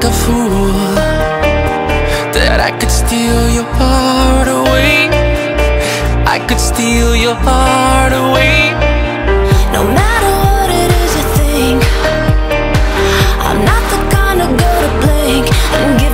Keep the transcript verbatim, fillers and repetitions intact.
like a fool that I could steal your heart away. I could steal your heart away. No matter what it is you think, I'm not the kind of girl to blink and give